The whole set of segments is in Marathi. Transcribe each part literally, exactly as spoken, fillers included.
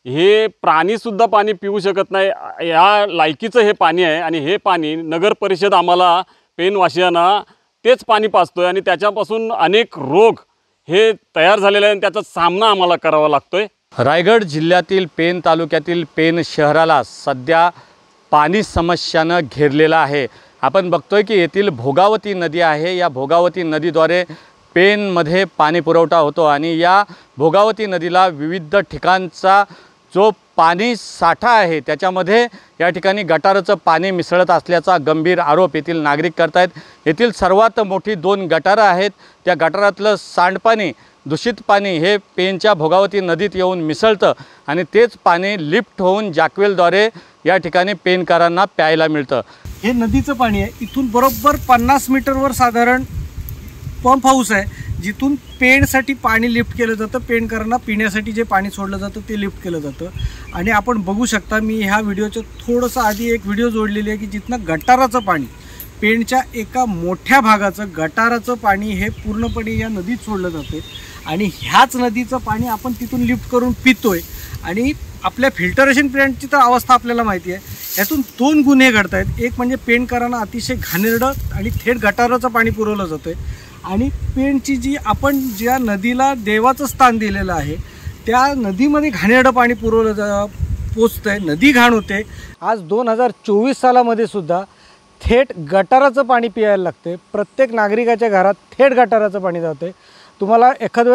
हे प्राणीसुद्धा पाणी पिऊ शकत नाही, या लायकीचं हे पाणी आहे। आणि हे पाणी नगर परिषद आम्हाला पेनवासियांना तेच पाणी पाजतोय आणि त्याच्यापासून अनेक रोग हे तयार झालेले आहे आणि त्याचा सामना आम्हाला करावा लागतोय। रायगड जिल्ह्यातील पेन तालुक्यातील पेन शहराला सध्या पाणी समस्यानं घेरलेला आहे। आपण बघतोय की येथील भोगावती नदी आहे, या भोगावती नदीद्वारे पेनमध्ये पाणी पुरवठा होतो आणि या भोगावती नदीला विविध ठिकाणचा जो पाणी साठा आहे त्याच्यामध्ये या ठिकाणी गटाराचं पाणी मिसळत असल्याचा गंभीर आरोप येथील नागरिक करतायत। येथील सर्वात मोठी दोन गटारं आहेत, त्या गटारातलं सांडपाणी दूषित पाणी हे पेनच्या भोगावती नदीत येऊन मिसळतं आणि तेच पाणी लिफ्ट होऊन जॅकवेलद्वारे या ठिकाणी पेनकारांना प्यायला मिळतं। हे नदीचं पाणी आहे, इथून बरोबर पन्नास मीटरवर साधारण पंप हाऊस आहे, जिथून पेणसाठी पाणी लिफ्ट केलं जातं। पेणकरांना पिण्यासाठी जे पाणी सोडलं जातं ते लिफ्ट केलं जातं। आणि आपण बघू शकता, मी ह्या व्हिडिओच्या थोडंसं आधी एक व्हिडिओ जोडलेली आहे की जिथनं गटाराचं पाणी, पेणच्या एका मोठ्या भागाचं गटाराचं पाणी हे पूर्णपणे या नदीत सोडलं जातं आणि ह्याच नदीचं पाणी आपण तिथून लिफ्ट करून पितोय। आणि आपल्या फिल्टरेशन प्लॅन्टची तर अवस्था आपल्याला माहिती आहे। यातून दोन गुन्हे घडत आहेत, एक म्हणजे पेणकरांना अतिशय घाणेरडं आणि थेट गटाराचं पाणी पुरवलं जातं आहे आणि पेणची जी आपण ज्या नदीला देवाचं स्थान दिलेलं आहे त्या नदीमध्ये घाणेरडं पाणी पुरवलं जा पोचतं आहे, नदी घाण होते। आज दोन हजार चोवीस सालामध्ये सुद्धा थेट गटाराचं पाणी प्यायला लागते, प्रत्येक नागरिकाच्या घरात थेट गटाराचं पाणी जातं आहे। तुम्हाला एखाद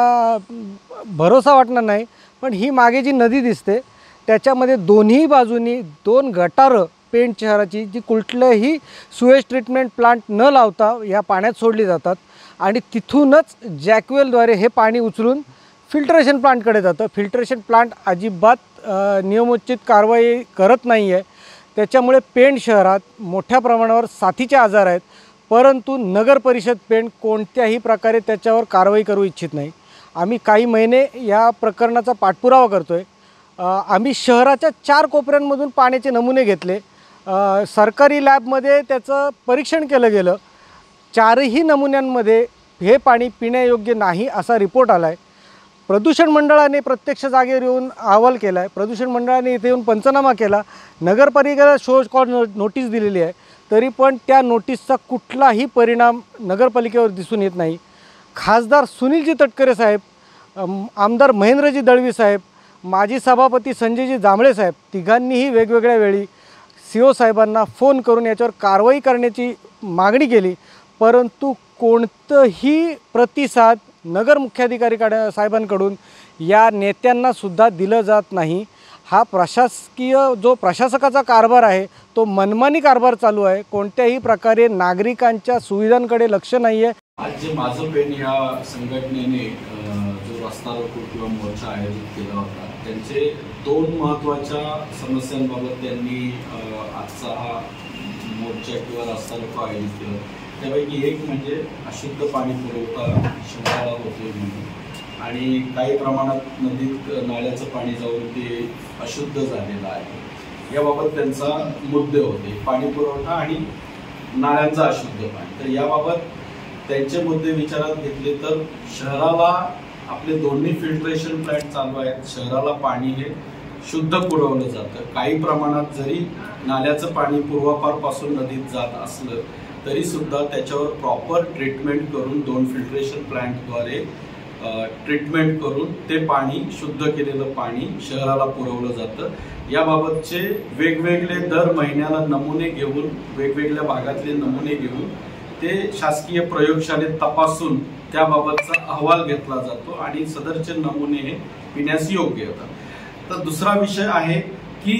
वेळेस भरोसा वाटणार नाही, पण ही मागे जी नदी दिसते त्याच्यामध्ये दोन्ही बाजूनी दोन गटारं पेण शहराची जी कुठलंही सुएज ट्रीटमेंट प्लांट न लावता या पाण्यात सोडली जातात आणि तिथूनच जॅकवेलद्वारे हे पाणी उचलून फिल्टरेशन प्लांटकडे जातं। फिल्टरेशन प्लांट अजिबात नियमोचित कारवाई करत नाही आहे, त्याच्यामुळे पेण शहरात मोठ्या प्रमाणावर साथीचे आजार आहेत, परंतु नगर परिषद पेण कोणत्याही प्रकारे त्याच्यावर कारवाई करू इच्छित नाही। आम्ही काही महिने या प्रकरणाचा पाठपुरावा करतो आहे। आम्ही शहराच्या चार कोपऱ्यांमधून पाण्याचे नमुने घेतले, सरकारी लॅबमध्ये त्याचं परीक्षण केलं गेलं, चारही नमुन्यांमध्ये हे पाणी पिण्यायोग्य नाही असा रिपोर्ट आला आहे। प्रदूषण मंडळाने प्रत्यक्ष जागेवर येऊन अहवाल केला आहे, प्रदूषण मंडळाने इथे येऊन पंचनामा केला, नगरपालिकेला शोज कॉज नोटीस दिलेली आहे, तरी पण त्या नोटीसचा कुठलाही परिणाम नगरपालिकेवर दिसून येत नाही। खासदार सुनीलजी तटकरे साहेब, आमदार महेंद्रजी दळवी साहेब, माजी सभापती संजयजी जांभळे साहेब तिघांनीही वेगवेगळ्या वेळी सी ओ साहेबांना फोन करून याच्यावर कारवाई करण्याची मागणी केली, परंतु कोणतंही प्रतिसाद नगर मुख्याधिकारीकडे साहेबांकडून या नेत्यांनासुद्धा दिलं जात नाही। हा प्रशासकीय जो प्रशासकाचा कारभार आहे तो मनमानी कारभार चालू आहे, कोणत्याही प्रकारे नागरिकांच्या सुविधांकडे लक्ष नाही आहे। आज जे माझं पेन ह्या संघटनेने जो रस्ता रोको किंवा मोर्चा आयोजित केला होता त्यांचे दोन महत्त्वाच्या समस्यांबाबत त्यांनी आजचा हा मोर्चा किंवा रस्ता रोको आयोजित केला। त्यापैकी एक म्हणजे अशुद्ध पाणी पुरवठा शहराला होतोय म्हणून आणि काही प्रमाणात नदीत नाल्याचं पाणी जाऊन ते अशुद्ध झालेलं आहे, याबाबत त्यांचा मुद्दे होते, पाणी पुरवठा आणि नाल्यांचं अशुद्ध पाणी। तर याबाबत त्यांचे मुद्दे विचारात घेतले तर शहराला आपले दोन्ही फिल्ट्रेशन प्लॅन्ट चालू आहेत, शहराला पाणी हे शुद्ध पुरवलं जातं। काही प्रमाणात जरी नाल्याचं पाणी पूर्वापारपासून नदीत जात असलं तरी सुद्धा त्याच्यावर प्रॉपर ट्रीटमेंट करून दोन फिल्ट्रेशन प्लॅन्टद्वारे ट्रीटमेंट करून ते पाणी शुद्ध केलेलं पाणी शहराला पुरवलं जातं। याबाबतचे वेगवेगळे दर महिन्याला नमुने घेऊन वेगवेगळ्या भागातले नमुने घेऊन ते शासकीय प्रयोगशाळेत तपासून त्याबाबतचा अहवाल घेतला जातो आणि सदरचे नमुने हे पिण्यास योग्य होतात। तर दुसरा विषय आहे की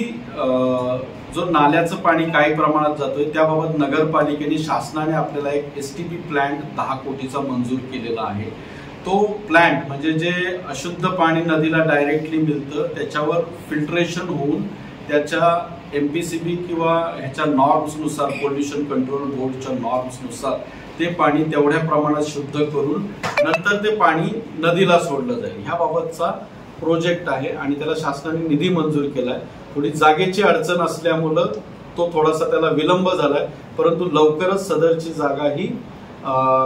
जो नाल्याचं पाणी काही प्रमाणात जातोय त्याबाबत नगरपालिकेने शासनाने आपल्याला एक एस टी पी प्लॅन्ट दहा कोटीचा मंजूर केलेला आहे। तो प्लॅन्ट म्हणजे जे अशुद्ध पाणी नदीला डायरेक्टली मिळतं त्याच्यावर फिल्ट्रेशन होऊन त्याच्या एम पी सी बी किंवा ह्याच्या नॉर्म्सनुसार पोल्युशन कंट्रोल बोर्डच्या नॉर्म्सनुसार ते पाणी तेवढ्या प्रमाणात शुद्ध करून नंतर ते पाणी नदीला सोडलं जाईल, ह्याबाबतचा प्रोजेक्ट आहे आणि त्याला शासनाने निधी मंजूर केलाय। थोडी जागेची अडचण असल्यामुळं तो थोडासा त्याला विलंब झालाय, परंतु लवकरच सदरची जागा ही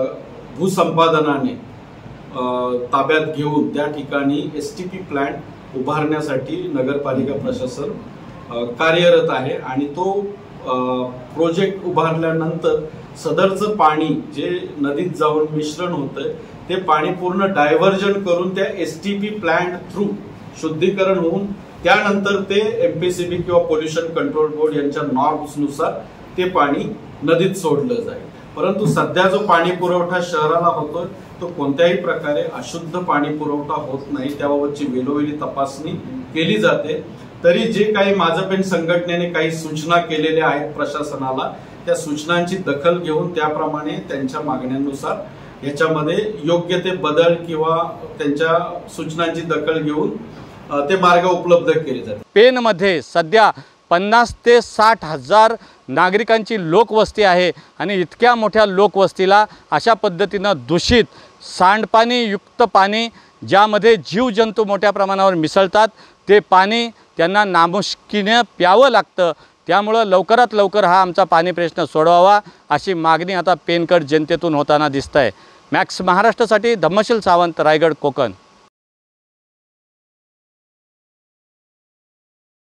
भूसंपादनाने ताब्यात घेऊन त्या ठिकाणी एस टी पी प्लॅन्ट उभारण्यासाठी नगरपालिका प्रशासन अ, कार्यरत आहे आणि तो प्रोजेक्ट उभारल्यानंतर सदरचं पाणी जे नदीत जाऊन मिश्रण होतंय ते पाणी पूर्ण डायव्हर्जन करून त्या एसटीपी प्लांट थ्रू शुद्धीकरण होऊन त्यानंतर ते एमपीसीबी किंवा पोल्युशन कंट्रोल बोर्ड यांच्या नॉर्म्सनुसार ते पाणी नदीत सोडलं जाईल. परंतु सध्या जो पाणी पुरवठा शहराला होतोय तो कोणत्याही प्रकारे अशुद्ध पाणी पुरवठा होत नाही, त्याबाबतची वेळोवेळी तपासणी केली जाते. तरी जे काही माझं पेन संघटनेने काही सूचना केलेल्या आहेत प्रशासनाला, त्या सूचनांची दखल घेऊन त्याप्रमाणे त्यांच्या मागण्यांनुसार याच्यामध्ये योग्य ते बदल किंवा त्यांच्या सूचनांची दखल घेऊन ते मार्ग उपलब्ध केले जातात. पेनमध्ये सध्या पन्नास ते साठ हजार नागरिकांची लोकवस्ती आहे आणि इतक्या मोठ्या लोकवस्तीला अशा पद्धतीनं दूषित सांडपाणीयुक्त पाणी ज्यामध्ये जीवजंतू मोठ्या प्रमाणावर मिसळतात ते पाणी त्यांना नामुष्कीने प्यावं लागतं. त्यामुळं लवकरात लवकर हा आमचा पाणी प्रश्न सोडवावा अशी मागणी आता पेनकर जनतेतून होताना दिसत आहे. मॅक्स महाराष्ट्रासाठी धम्मशील सावंत, रायगड, कोकण.